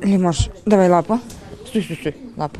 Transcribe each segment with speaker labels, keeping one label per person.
Speaker 1: Лимош, давай лапу. Стой, лапу.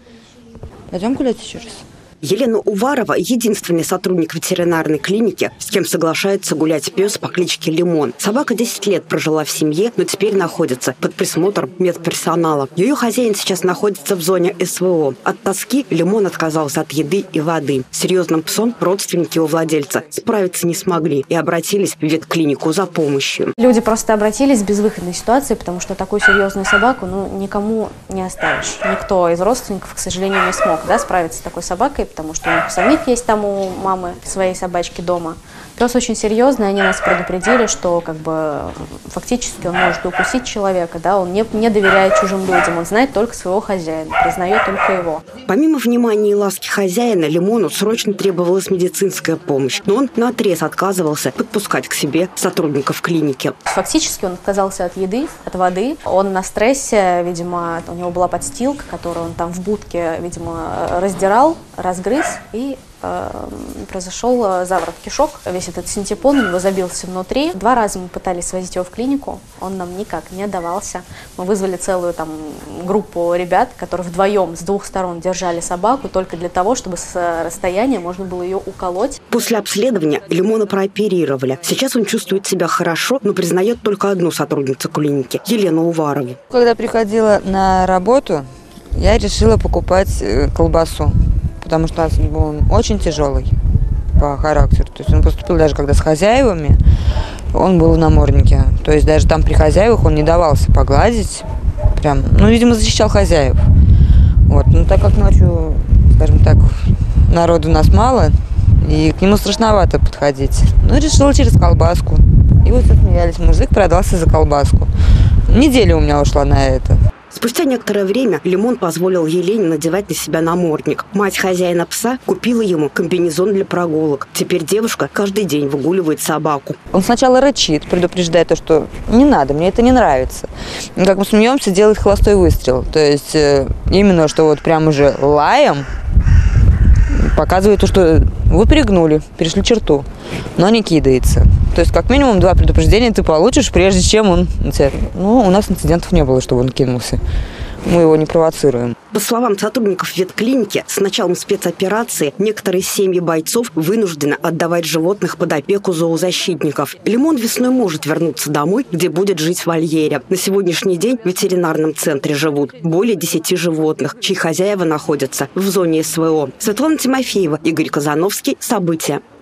Speaker 1: Пойдем гулять еще раз.
Speaker 2: Елена Уварова – единственный сотрудник ветеринарной клиники, с кем соглашается гулять пес по кличке Лимон. Собака 10 лет прожила в семье, но теперь находится под присмотром медперсонала. Ее хозяин сейчас находится в зоне СВО. От тоски Лимон отказался от еды и воды. С серьезным псом родственники его владельца справиться не смогли и обратились в ветклинику за помощью.
Speaker 3: Люди просто обратились в безвыходной ситуации, потому что такую серьезную собаку никому не оставишь. Никто из родственников, к сожалению, не смог справиться с такой собакой, потому что у них самих есть там у мамы своей собачки дома. Пес очень серьезный, они нас предупредили, что фактически он может укусить человека, он не доверяет чужим людям, он знает только своего хозяина, признает только его.
Speaker 2: Помимо внимания и ласки хозяина, Лимону срочно требовалась медицинская помощь, но он наотрез отказывался подпускать к себе сотрудников клиники.
Speaker 3: Фактически он отказался от еды, от воды. Он на стрессе, видимо, у него была подстилка, которую он там в будке, видимо, раздирал, разгрыз, и произошел заворот кишок. Весь этот синтепон у него забился внутри. 2 раза мы пытались свозить его в клинику, он нам никак не давался. Мы вызвали целую группу ребят, которые вдвоем с 2 сторон держали собаку только для того, чтобы с расстояния можно было ее уколоть.
Speaker 2: После обследования Лимона прооперировали. Сейчас он чувствует себя хорошо, но признает только одну сотрудницу клиники – Елену Уварову.
Speaker 1: Когда приходила на работу, я решила покупать колбасу, потому что он очень тяжелый по характеру. То есть он поступил даже когда с хозяевами, он был в наморднике. То есть даже там при хозяевах он не давался погладить. Прям, видимо, защищал хозяев. Но так как ночью, скажем так, народу у нас мало, и к нему страшновато подходить. Решила через колбаску. И вот смеялись, мужик продался за колбаску. Неделя у меня ушла на это.
Speaker 2: Спустя некоторое время Лимон позволил Елене надевать на себя намордник. Мать хозяина пса купила ему комбинезон для прогулок. Теперь девушка каждый день выгуливает собаку.
Speaker 1: Он сначала рычит, предупреждает то, что не надо, мне это не нравится. И как мы смеемся, делает холостой выстрел. То есть именно, что прям уже лаем показывает то, что вы перегнули, перешли черту, но не кидается. То есть как минимум 2 предупреждения ты получишь, прежде чем он... у нас инцидентов не было, чтобы он кинулся. Мы его не провоцируем.
Speaker 2: По словам сотрудников ветклиники, с началом спецоперации некоторые семьи бойцов вынуждены отдавать животных под опеку зоозащитников. Лимон весной может вернуться домой, где будет жить в вольере. На сегодняшний день в ветеринарном центре живут более 10 животных, чьи хозяева находятся в зоне СВО. Светлана Тимофеева, Игорь Казановский. События.